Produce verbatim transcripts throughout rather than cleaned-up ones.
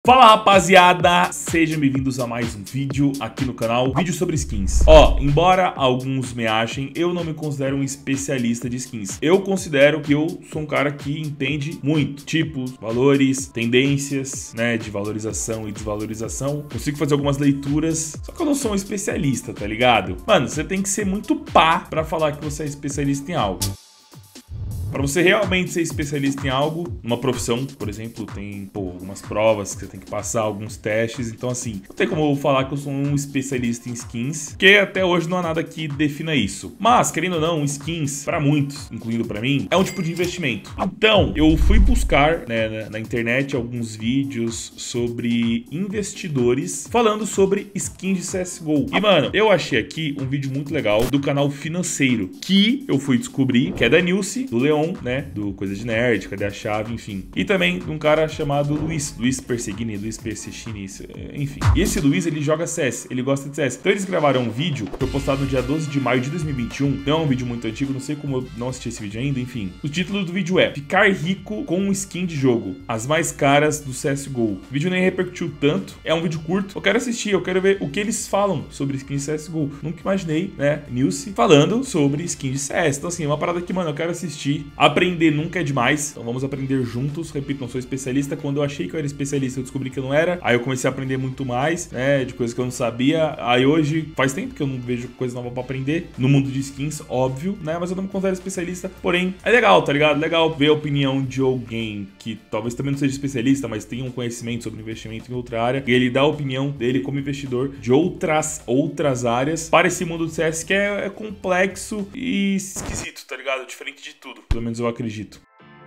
Fala rapaziada, sejam bem-vindos a mais um vídeo aqui no canal, vídeo sobre skins. Ó, embora alguns me achem, eu não me considero um especialista de skins. Eu considero que eu sou um cara que entende muito tipos, valores, tendências, né, de valorização e desvalorização. Consigo fazer algumas leituras, só que eu não sou um especialista, tá ligado? Mano, você tem que ser muito pá pra falar que você é especialista em algo. Para você realmente ser especialista em algo, uma profissão, por exemplo, tem pô, algumas provas que você tem que passar, alguns testes. Então, assim, não tem como eu falar que eu sou um especialista em skins, porque até hoje não há nada que defina isso. Mas, querendo ou não, skins, para muitos, incluindo para mim, é um tipo de investimento. Então, eu fui buscar né, na, na internet alguns vídeos sobre investidores falando sobre skins de C S G O. E, mano, eu achei aqui um vídeo muito legal do canal Financeiro, que eu fui descobrir, que é da Nilce, do Leon, né, do Coisa de Nerd, Cadê a Chave, enfim. E também de um cara chamado Luiz, Luiz Perseguini, Luiz Persechini, enfim. E esse Luiz, ele joga C S, ele gosta de C S. Então eles gravaram um vídeo, que foi postado no dia doze de maio de dois mil e vinte e um. Não é um vídeo muito antigo, não sei como eu não assisti esse vídeo ainda, enfim. O título do vídeo é Ficar Rico com um Skin de Jogo, as mais caras do C S G O. O vídeo nem repercutiu tanto, é um vídeo curto. Eu quero assistir, eu quero ver o que eles falam sobre skin de C S G O. Nunca imaginei, né, Nilce falando sobre skin de C S. Então assim, é uma parada que, mano, eu quero assistir. Aprender nunca é demais, então vamos aprender juntos. Repito, não sou especialista. Quando eu achei que eu era especialista, eu descobri que eu não era. Aí eu comecei a aprender muito mais, né, de coisas que eu não sabia. Aí hoje, faz tempo que eu não vejo coisa nova pra aprender no mundo de skins, óbvio, né, mas eu não me considero especialista. Porém, é legal, tá ligado? Legal ver a opinião de alguém que talvez também não seja especialista, mas tenha um conhecimento sobre investimento em outra área, e ele dá a opinião dele como investidor de outras, outras áreas para esse mundo do C S que é, é complexo e esquisito, tá ligado? Diferente de tudo. Pelo menos eu acredito.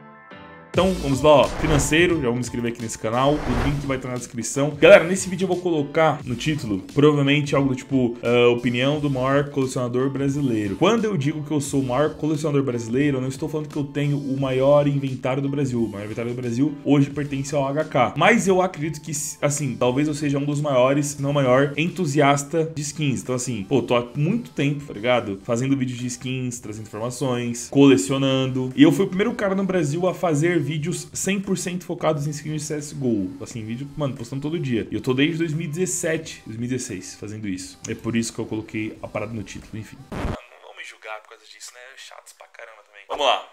Então, vamos lá, ó, Financeiro, já vou me inscrever aqui nesse canal, o link vai estar na descrição. Galera, nesse vídeo eu vou colocar no título, provavelmente algo do tipo, uh, opinião do maior colecionador brasileiro. Quando eu digo que eu sou o maior colecionador brasileiro, eu não estou falando que eu tenho o maior inventário do Brasil. O maior inventário do Brasil hoje pertence ao H K. Mas eu acredito que, assim, talvez eu seja um dos maiores, se não o maior, entusiasta de skins. Então, assim, pô, tô há muito tempo, tá ligado? Fazendo vídeos de skins, trazendo informações, colecionando. E eu fui o primeiro cara no Brasil a fazer vídeos cem por cento focados em skins de C S G O. Assim, vídeo, mano, postando todo dia. E eu tô desde dois mil e dezessete, dois mil e dezesseis fazendo isso. É por isso que eu coloquei a parada no título, enfim. Mano, não vão me julgar por causa disso, né? Chatos pra caramba também. Vamos lá.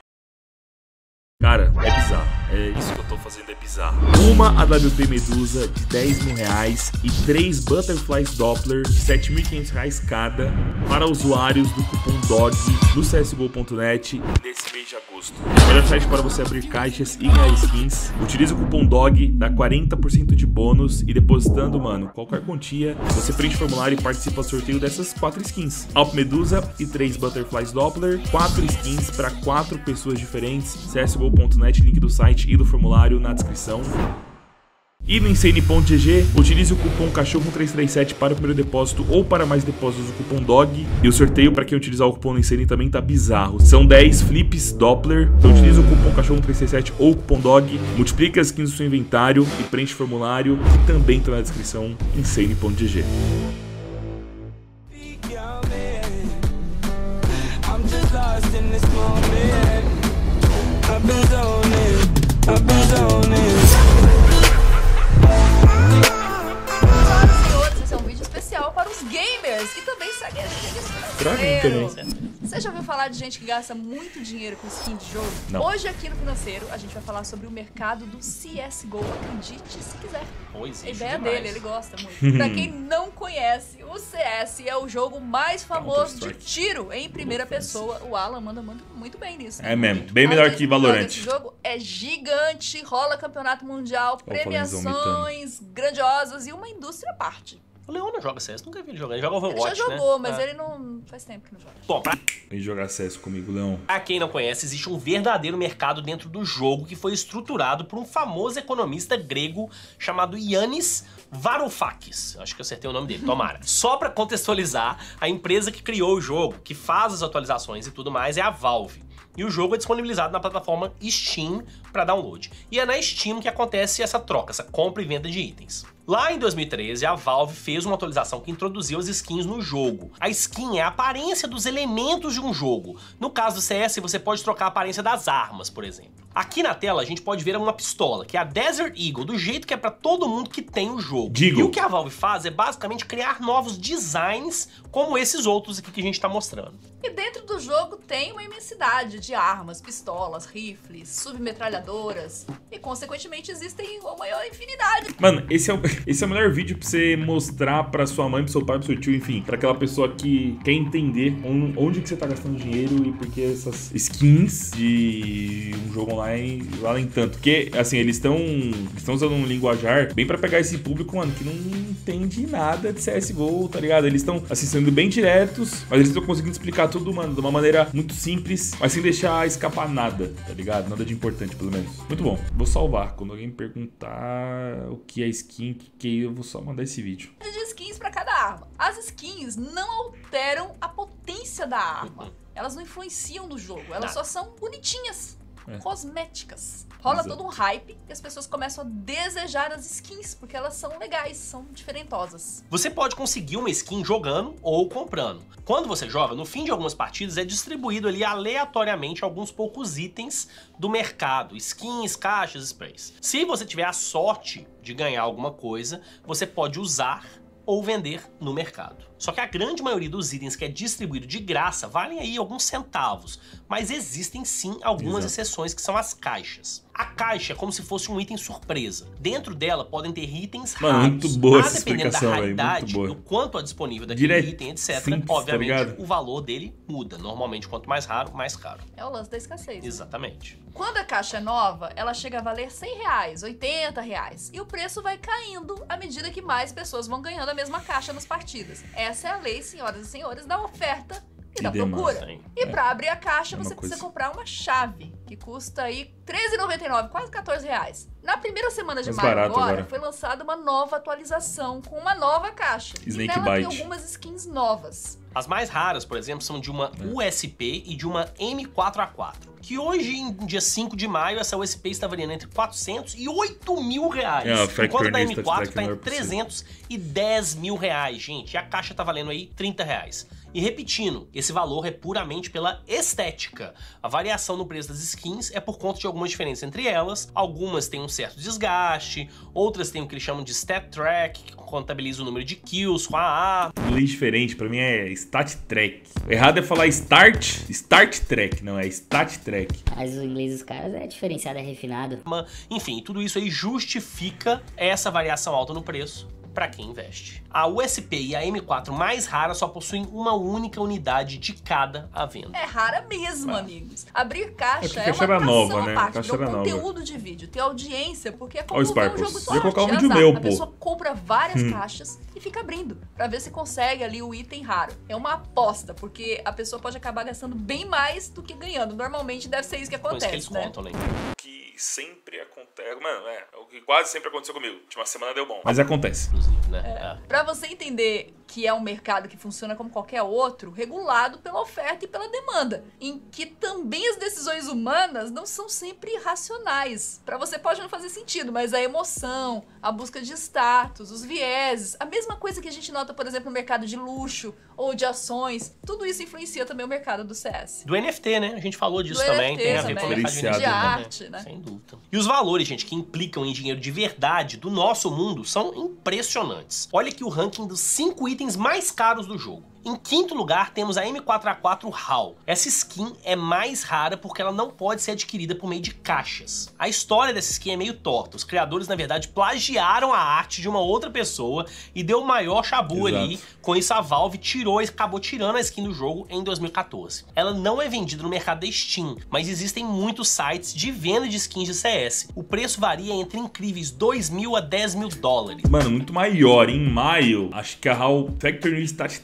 Cara, é bizarro. É isso que eu tô fazendo, é bizarro. Uma A W P Medusa de dez mil reais e três Butterflies Doppler de sete mil e quinhentos reais cada para usuários do cupom D O G no C S G O ponto net nesse mês de agosto. Melhor site para você abrir caixas e ganhar skins. Utilize o cupom D O G, dá quarenta por cento de bônus e depositando, mano, qualquer quantia, você preenche o formulário e participa do sorteio dessas quatro skins. Alp Medusa e três Butterflies Doppler, quatro skins para quatro pessoas diferentes. C S G O ponto net, link do site e do formulário na descrição. E no Insane ponto G G, utilize o cupom cachorro três três sete para o primeiro depósito ou para mais depósitos do cupom D O G. E o sorteio para quem utilizar o cupom no Insane também tá bizarro. São dez flips Doppler. Então utilize o cupom cachorro três três sete ou o cupom D O G, multiplique as skins do seu inventário e preenche o formulário que também tá na descrição. Insane ponto G G. Senhores, esse é um vídeo especial para os gamers que também seguem a gente. Pra mim também. Você já ouviu falar de gente que gasta muito dinheiro com skin de jogo? Não. Hoje aqui no Financeiro a gente vai falar sobre o mercado do C S G O. Acredite se quiser. Pois, A ideia demais. dele, ele gosta muito. Pra quem não conhece, o C S é o jogo mais famoso de tiro em primeira pessoa. O Alan manda muito bem nisso. É mesmo, bem melhor que Valorant. Esse jogo é gigante, rola campeonato mundial, Ó, o Falenzão premiações grandiosas e uma indústria à parte. O Leon não joga C S, nunca vi ele jogar. Ele joga Ele Overwatch, já jogou, né? mas É. ele não faz tempo que não joga. Bom, pra... Vem jogar C S comigo, Leão. pra quem não conhece, existe um verdadeiro mercado dentro do jogo que foi estruturado por um famoso economista grego chamado Yannis Varoufakis. Acho que eu acertei o nome dele, tomara. Só pra contextualizar, a empresa que criou o jogo, que faz as atualizações e tudo mais, é a Valve. E o jogo é disponibilizado na plataforma Steam para download. E é na Steam que acontece essa troca, essa compra e venda de itens. Lá em dois mil e treze, a Valve fez uma atualização que introduziu as skins no jogo. A skin é a aparência dos elementos de um jogo. No caso do C S, você pode trocar a aparência das armas, por exemplo. Aqui na tela a gente pode ver uma pistola, que é a Desert Eagle, do jeito que é pra todo mundo que tem o jogo. Digo. E o que a Valve faz é basicamente criar novos designs, como esses outros aqui que a gente tá mostrando. E dentro do jogo tem uma imensidade de armas, pistolas, rifles, submetralhadoras e, consequentemente, existem uma maior infinidade. Mano, esse é, o, esse é o melhor vídeo pra você mostrar pra sua mãe, pro seu pai, pro seu tio, enfim, pra aquela pessoa que quer entender onde que você tá gastando dinheiro e por que essas skins de um jogo online valem tanto. Porque, assim, eles estão estão usando um linguajar bem pra pegar esse público, mano, que não entende nada de C S G O, tá ligado? Eles estão, assim, sendo bem diretos, mas eles estão conseguindo explicar tudo, mano, de uma maneira muito simples, mas sem deixar escapar nada, tá ligado? Nada de importante, pelo menos. Muito bom. Vou salvar. Quando alguém me perguntar o que é skin, o que, que é, eu vou só mandar esse vídeo. De skins pra cada arma. As skins não alteram a potência da arma. Elas não influenciam no jogo. Elas só são bonitinhas. É. Cosméticas. Rola Exato. todo um hype e as pessoas começam a desejar as skins, porque elas são legais, são diferentosas. Você pode conseguir uma skin jogando ou comprando. Quando você joga, no fim de algumas partidas é distribuído ali aleatoriamente alguns poucos itens do mercado, skins, caixas, sprays. Se você tiver a sorte de ganhar alguma coisa, você pode usar ou vender no mercado. Só que a grande maioria dos itens que é distribuído de graça valem aí alguns centavos, mas existem sim algumas Exato. exceções que são as caixas. A caixa é como se fosse um item surpresa. Dentro dela podem ter itens Mano, raros. muito boa a essa dependendo da raridade, do quanto é disponível daquele Direto, item, etcétera, simples, obviamente tá o valor dele muda. Normalmente, quanto mais raro, mais caro. É o lance da escassez. Exatamente. Né? Quando a caixa é nova, ela chega a valer cem reais, oitenta reais. E o preço vai caindo à medida que mais pessoas vão ganhando a mesma caixa nas partidas. Essa é a lei, senhoras e senhores, da oferta e, e da procura. Sim. E é. pra abrir a caixa, é você coisa. precisa comprar uma chave, que custa aí treze reais e noventa e nove centavos, quase quatorze reais. Na primeira semana de Mais maio barato agora, agora, foi lançada uma nova atualização com uma nova caixa. Snake e nela Bite. tem algumas skins novas. As mais raras, por exemplo, são de uma é. U S P e de uma M quatro A quatro. Que hoje, em dia cinco de maio, essa U S P está variando entre quatrocentos e oito mil reais. É, enquanto a da M quatro está tá em trezentos e dez mil reais, gente. E a caixa tá valendo aí trinta reais. E repetindo, esse valor é puramente pela estética. A variação no preço das skins é por conta de algumas diferenças entre elas. Algumas têm um certo desgaste, outras têm o que eles chamam de stat track, que contabiliza o número de kills com a arma. Inglês diferente, pra mim é stat track. O errado é falar start, start track, não é stat track. Mas o inglês dos caras é diferenciado, é refinado. Enfim, tudo isso aí justifica essa variação alta no preço para quem investe. A U S P e a M quatro mais rara só possuem uma única unidade de cada à venda. É rara mesmo, Ah. amigos. Abrir caixa É é, porque uma era atração nova, à né? parte. Caixa Ter o era nova. conteúdo de vídeo, ter audiência, porque é como Ó o ver um Sparkles. jogo de Eu ia colocar um sorte, vídeo azar. meu, A pô. pessoa compra várias Hum. caixas e fica abrindo, pra ver se consegue ali o item raro. É uma aposta, porque a pessoa pode acabar gastando bem mais do que ganhando. Normalmente deve ser isso que Então, isso acontece, que eles né? contam, né? Que sempre acontece. Mano, é, é o que quase sempre aconteceu comigo. Última semana deu bom. Mas acontece. Inclusive, né? É. Pra você entender que é um mercado que funciona como qualquer outro, regulado pela oferta e pela demanda, em que também as decisões humanas não são sempre racionais. Pra você pode não fazer sentido, mas a emoção, a busca de status, os vieses, a mesma coisa que a gente nota, por exemplo, no mercado de luxo ou de ações, tudo isso influencia também o mercado do C S. Do N F T, né? A gente falou disso Do também. N F T Tem a ver também. com o mercado de Diferenciado, N F T, de né? arte, né? Sem dúvida. E os valores, gente, que implicam em dinheiro de verdade do nosso mundo são impressionantes. Olha aqui o ranking dos cinco itens mais caros do jogo. Em quinto lugar, temos a M quatro A quatro HAL. Essa skin é mais rara porque ela não pode ser adquirida por meio de caixas. A história dessa skin é meio torta. Os criadores, na verdade, plagiaram a arte de uma outra pessoa e deu o maior chabu Exato. ali. Com isso, a Valve tirou, acabou tirando a skin do jogo em dois mil e quatorze. Ela não é vendida no mercado da Steam, mas existem muitos sites de venda de skins de C S. O preço varia entre incríveis dois mil a dez mil dólares. Mano, muito maior. Em maio, acho que a HAL Factory Stat Track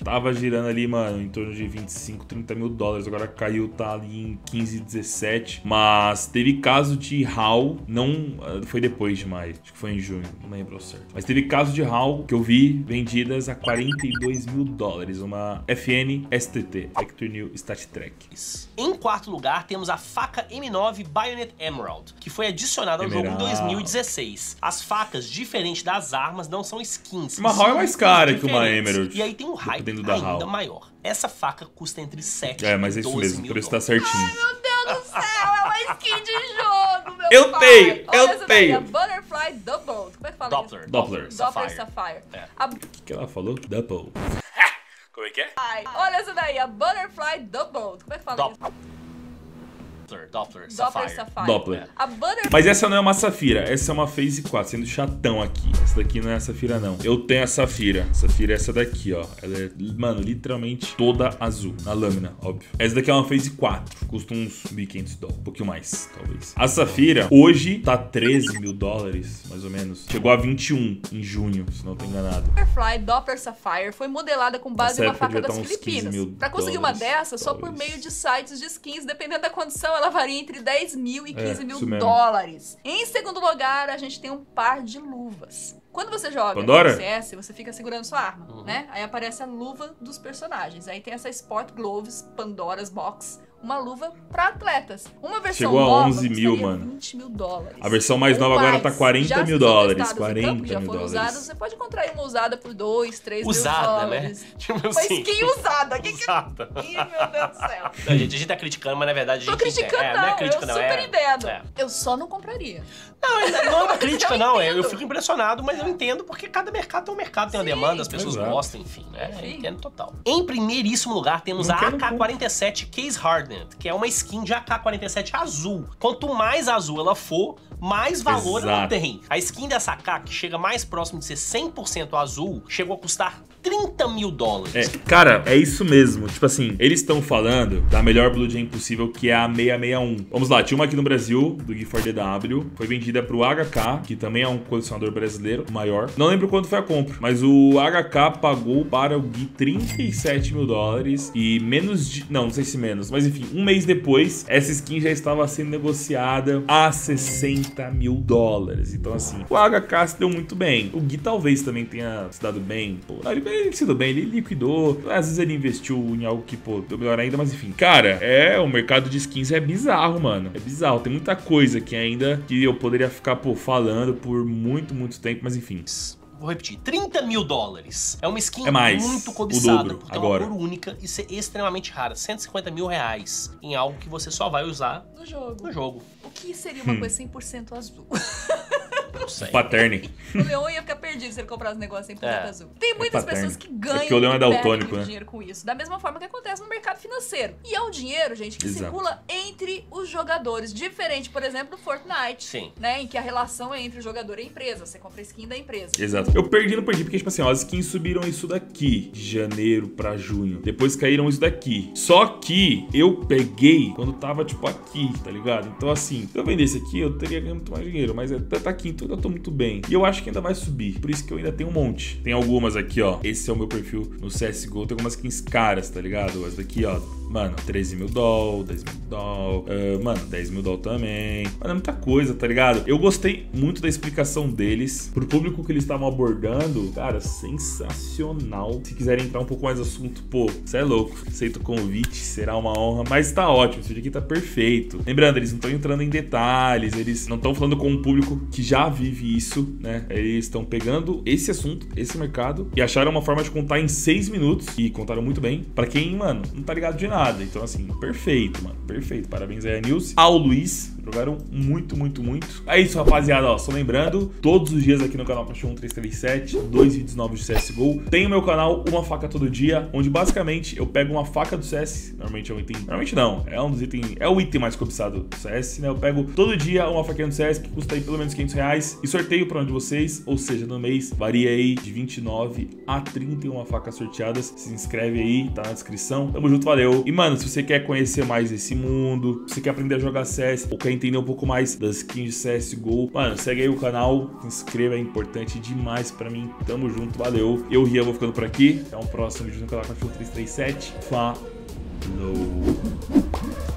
tava girando ali, mano, em torno de vinte e cinco, trinta mil dólares. Agora caiu, tá ali em quinze, dezessete. Mas teve caso de H A L, não foi depois de maio, acho que foi em junho, não lembro certo. Mas teve caso de H A L que eu vi vendidas a quarenta e dois mil dólares. Uma F N S T T, Factory New Stat Track. Em quarto lugar, temos a faca M nove Bayonet Emerald, que foi adicionada ao Emerald. jogo em dois mil e dezesseis. As facas, diferente das armas, não são skins. Uma H A L é mais cara que uma diferentes. Emerald. E aí tem um hype dentro da ainda H A L. maior. Essa faca custa entre sete É, mas é e isso doze mesmo, mil por isso tá dólares. certinho. Meu Deus do céu, é uma skin de jogo, meu Eu pai. tenho, Olha eu essa daí, tenho. a Butterfly Double. Como é que fala Doppler. isso? Doppler. Doppler Sapphire. Sapphire. É. A... O que, que ela falou? Double. Como é que é? Ai, olha essa daí, a Butterfly Double. Como é que fala Doppler. isso? Doppler, Doppler, Doppler Sapphire. Sapphire. Doppler. A Butterfly... Mas essa não é uma Safira, essa é uma Phase quatro, sendo chatão aqui. Essa daqui não é a Safira, não. Eu tenho a Safira. Safira é essa daqui, ó. Ela é, mano, literalmente toda azul. Na lâmina, óbvio. Essa daqui é uma Phase quatro. Custa uns mil e quinhentos dólares. Um pouquinho mais, talvez. A Safira, hoje, tá treze mil dólares, mais ou menos. Chegou a vinte e um em junho, se não tô enganado. Butterfly Doppler Sapphire foi modelada com base em Nessa uma época faca devia das tá uns quinze Filipinas. mil Pra conseguir uma dólares, dessa, só por talvez. meio de sites de skins, dependendo da condição, ela varia entre dez mil e quinze É, mil isso mesmo. dólares. Em segundo lugar, a gente tem um par de luvas. Quando você joga Pandora? C S, você fica segurando sua arma, né? Aí aparece a luva dos personagens. Aí tem essa Sport Gloves Pandora's Box, uma luva pra atletas. Uma versão Chegou a nova onze mil, custaria mano. vinte mil dólares. A versão mais Ou nova agora mais. tá quarenta Já mil são dólares. testadas no quarenta campo, que já mil foram dólares. usadas. Você pode encontrar uma usada por dois, três Usada, mil dólares. né? Tipo Uma assim. skin usada. Que que... Usada. Ih, meu Deus do céu. Não, gente, a gente tá criticando, mas na verdade a Tô gente criticando, é, não. não é crítica, eu não. super é, entendo. é. Eu só não compraria. Não, não é uma crítica, Eu não. Eu, eu entendo. fico impressionado, mas eu entendo porque cada mercado tem um mercado, tem uma Sim. demanda, as pessoas Exato. gostam, enfim, né? Eu Sim. entendo total. Em primeiríssimo lugar, temos Não a quero A K quarenta e sete Case Hardened, que é uma skin de A K quarenta e sete azul. Quanto mais azul ela for, mais valor ela Exato. tem. A skin dessa A K, que chega mais próximo de ser cem por cento azul, chegou a custar trinta mil dólares. É, cara, é isso mesmo. Tipo assim, eles estão falando da melhor Blue Jay possível, que é a seiscentos e sessenta e um. Vamos lá, tinha uma aqui no Brasil, do G quatro D W. Foi vendida pro H K, que também é um colecionador brasileiro, maior. Não lembro quanto foi a compra, mas o H K pagou para o Gui trinta e sete mil dólares. E menos de... Não, não sei se menos. Mas enfim, um mês depois, essa skin já estava sendo negociada a sessenta mil dólares. Então assim, o H K se deu muito bem. O Gui talvez também tenha se dado bem. Pô, ele ele se deu bem, ele liquidou. Às vezes ele investiu em algo que, pô, deu melhor ainda, mas enfim. Cara, é, o mercado de skins é bizarro, mano. É bizarro. Tem muita coisa que ainda que eu poderia ficar, pô, falando por muito, muito tempo, mas enfim. Vou repetir, trinta mil dólares. É uma skin É mais, muito o cobiçada, dobro, porque agora. é uma cor única e ser extremamente rara. cento e cinquenta mil reais em algo que você só vai usar No jogo. no jogo. O que seria Hum. uma coisa cem por cento azul? Não sei. Paterni. O Leon ia ficar perdido se ele comprasse um negócio cem por cento É. azul. Tem muitas paterno. pessoas que ganham É porque o Leon é e perdem daltônico, muito né? dinheiro com isso. Da mesma forma que acontece no mercado financeiro. E é um dinheiro, gente, que Exato. circula entre os jogadores. Diferente, por exemplo, do Fortnite. Sim. Né, em que a relação é entre o jogador e a empresa. Você compra a skin da empresa. Exato. Eu perdi, não perdi, porque, tipo assim, ó, as skins subiram isso daqui, de janeiro pra junho. Depois caíram isso daqui. Só que eu peguei quando tava, tipo, aqui, tá ligado? Então, assim, se eu vendesse aqui, eu teria ganho muito mais dinheiro. Mas é, tá aqui, então eu tô muito bem. E eu acho que ainda vai subir. Por isso que eu ainda tenho um monte. Tem algumas aqui, ó. Esse é o meu perfil no C S G O. Tem algumas skins caras, tá ligado? Essa daqui, ó. Mano, treze mil dólares, dez mil dólares. Uh, mano, dez mil dólares também. Mano, é muita coisa, tá ligado? Eu gostei muito da explicação deles. Pro público que eles estavam abordando, cara, sensacional. Se quiserem entrar um pouco mais no assunto, pô, você é louco. Aceito o convite, será uma honra. Mas tá ótimo, esse vídeo aqui tá perfeito. Lembrando, eles não estão entrando em detalhes, eles não estão falando com um público que já vive isso, né? Eles estão pegando esse assunto, esse mercado, e acharam uma forma de contar em seis minutos. E contaram muito bem. Pra quem, mano, não tá ligado de nada. Então, assim, perfeito, mano. Perfeito. Parabéns aí a Nilce, ao Luiz. Jogaram muito, muito, muito. É isso, rapaziada. Ó, só lembrando, todos os dias aqui no canal Cachorro um três três sete, dois vídeos novos de C S G O. Tem o meu canal Uma Faca Todo Dia, onde basicamente eu pego uma faca do C S. Normalmente é um item... Normalmente não. É um dos itens... É o item mais cobiçado do C S, né? Eu pego todo dia uma faquinha do C S que custa aí pelo menos quinhentos reais. E sorteio pra um de vocês. Ou seja, no mês varia aí de vinte e nove a trinta e uma facas sorteadas. Se inscreve aí, tá na descrição. Tamo junto, valeu. E, mano, se você quer conhecer mais esse mundo, se você quer aprender a jogar C S, ou quer entender um pouco mais das skins de C S G O, mano, segue aí o canal, se inscreva, é importante demais pra mim. Tamo junto, valeu. Eu, Rian, vou ficando por aqui. Até o próximo vídeo no canal Cachorro três três sete. Falou!